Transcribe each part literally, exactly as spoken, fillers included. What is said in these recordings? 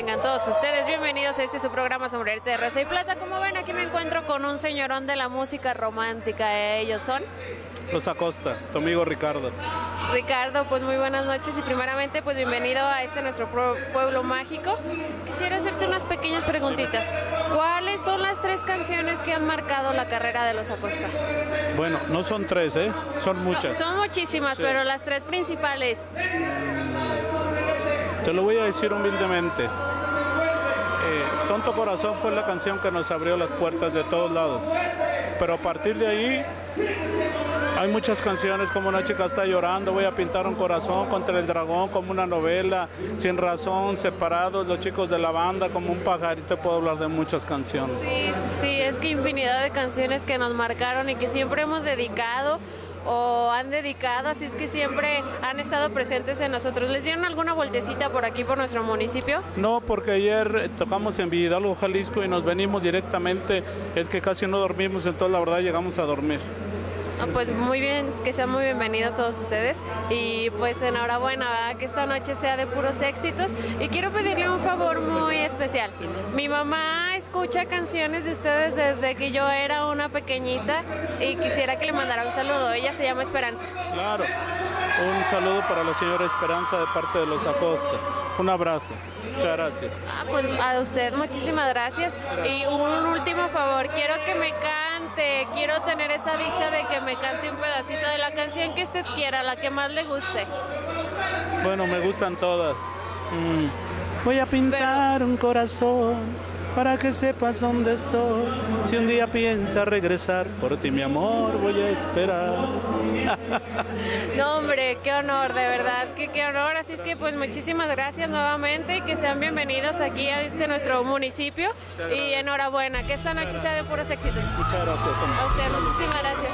tengan todos ustedes bienvenidos a este su programa Sombrerete de Rosa y Plata. Como ven, aquí me encuentro con un señorón de la música romántica. Ellos son... Los Acosta, tu amigo Ricardo. Ricardo, pues muy buenas noches y primeramente pues bienvenido a este nuestro pueblo mágico. Quisiera hacerte unas pequeñas preguntitas. ¿Cuáles son las tres canciones que han marcado la carrera de Los Acosta? Bueno, no son tres, ¿eh? Son muchas. No, son muchísimas, sí. Pero las tres principales. Te lo voy a decir humildemente. Eh, Tonto Corazón fue la canción que nos abrió las puertas de todos lados. Pero a partir de ahí hay muchas canciones como Una chica está llorando, Voy a pintar un corazón, Contra el dragón, como una novela, Sin razón, Separados, Los chicos de la banda, como un pajarito. Puedo hablar de muchas canciones. Sí, sí, es que infinidad de canciones que nos marcaron y que siempre hemos dedicado o han dedicado, así es que siempre han estado presentes en nosotros. ¿Les dieron alguna vueltecita por aquí, por nuestro municipio? No, porque ayer tocamos en Villa Hidalgo, Jalisco, y nos venimos directamente, es que casi no dormimos, entonces la verdad llegamos a dormir. Oh, pues muy bien, que sean muy bienvenidos todos ustedes y pues enhorabuena, ¿verdad? Que esta noche sea de puros éxitos. Y quiero pedirle un favor muy especial. Mi mamá escucha canciones de ustedes desde que yo era una pequeñita y quisiera que le mandara un saludo. Ella se llama Esperanza. Claro, un saludo para la señora Esperanza de parte de Los Acosta. Un abrazo. Muchas gracias. Ah, pues a usted muchísimas gracias. gracias. Y un último favor, quiero que me cante, quiero tener esa dicha de que me cante un pedacito de la canción que usted quiera, la que más le guste. Bueno, me gustan todas. Mm. Voy a pintar Pero... un corazón para que sepas dónde estoy. Si un día piensas regresar, por ti, mi amor, voy a esperar. No, hombre, qué honor, de verdad, que qué honor. Así es que, pues, muchísimas gracias nuevamente y que sean bienvenidos aquí a este nuestro municipio. Y enhorabuena, que esta noche sea de puros éxitos. Muchas gracias, amor. A usted, muchísimas gracias.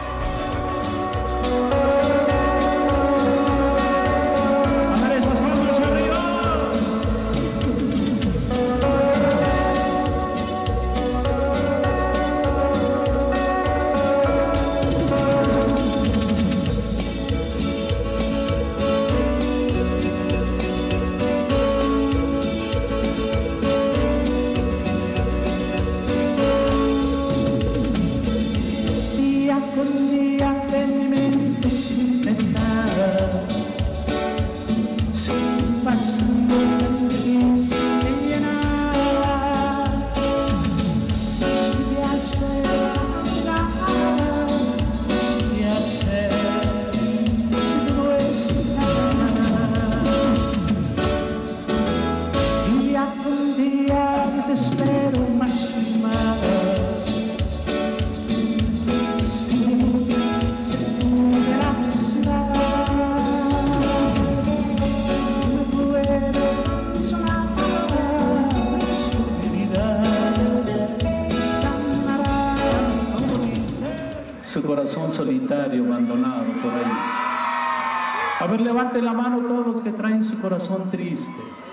Su corazón solitario, abandonado por ahí. A ver, levanten la mano todos los que traen su corazón triste.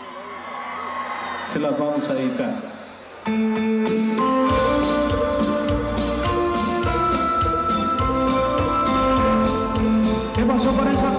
Se las vamos a dedicar. ¿Qué pasó con esa